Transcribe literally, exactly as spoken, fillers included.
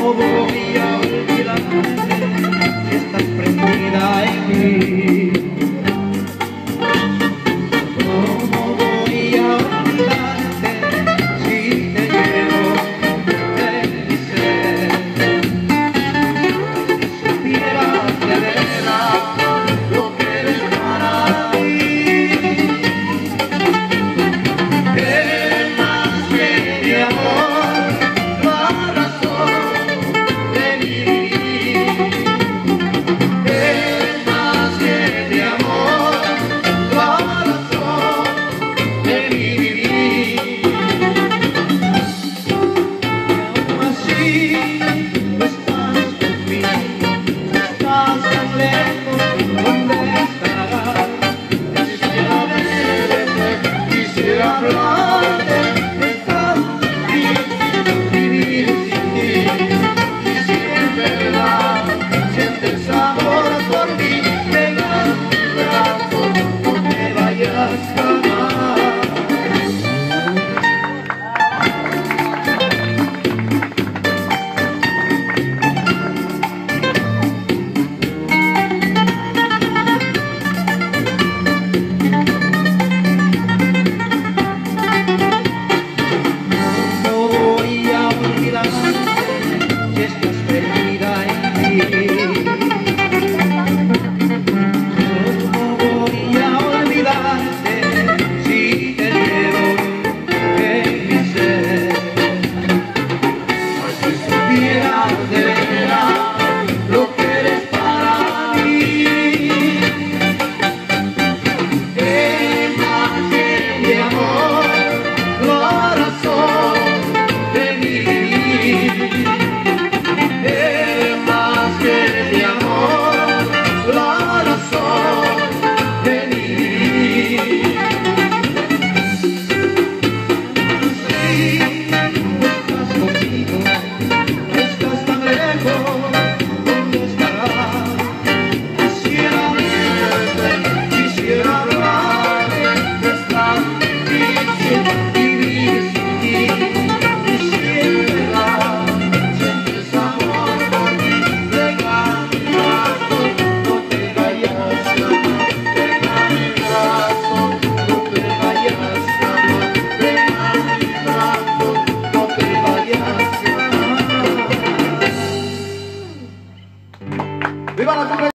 voy a olvidarte si estás prendida en mí. ¿Cómo voy a olvidarte si te llevo en mi ser? Si supieras de veras lo que eres para mí. ¿Qué más que mi amor, la razón de vivir? ¿Qué más que mi amor, la razón de vivir? Y aún así no estás conmigo, estás tan lejos, ¿dónde estarás? Quisiera verte, quisiera hablarte, estás difícil vivir sin ti. Y si en verdad sientes amor por mí, venga a mi brazo, no te vayas jamás. No voy a olvidarte si estás perdida en mí. No voy a olvidarte si te llevo en mi ser. Si supieras de veras lo que eres para mí. ¿Qué más que mi amor, la razón de vivir? ¿Qué más que mi amor, la razón de vivir? Si no estás conmigo, estás tan lejos, ¿dónde estarás? Quisiera verte, quisiera hablarte, es tan difícil vivir sin ti. Y si en verdad sientes amor por mí, venga a mi brazo, no te vayas jamás. Venga a mi brazo, no te vayas jamás. Venga a mi brazo, no te vayas jamás. ¡Viva la